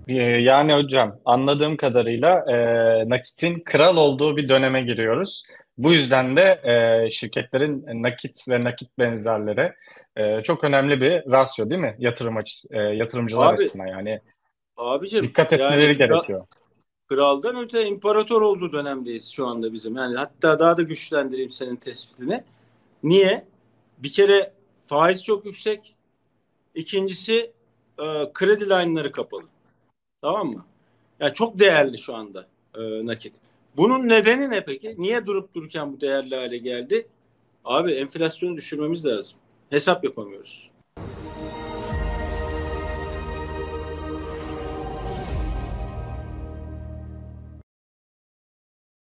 Yani hocam anladığım kadarıyla nakitin kral olduğu bir döneme giriyoruz. Bu yüzden de şirketlerin nakit ve nakit benzerleri çok önemli bir rasyo değil mi? Yatırımcılar Abi açısından yani abicim dikkat yani etmeleri gerekiyor. kraldan öte imparator olduğu dönemdeyiz şu anda bizim. Yani hatta daha da güçlendireyim senin tespitini. Niye? Bir kere faiz çok yüksek. İkincisi kredi line'ları kapalı. Tamam mı? Yani çok değerli şu anda nakit. Bunun nedeni ne peki? Niye durup dururken bu değerli hale geldi? Abi enflasyonu düşürmemiz lazım. Hesap yapamıyoruz.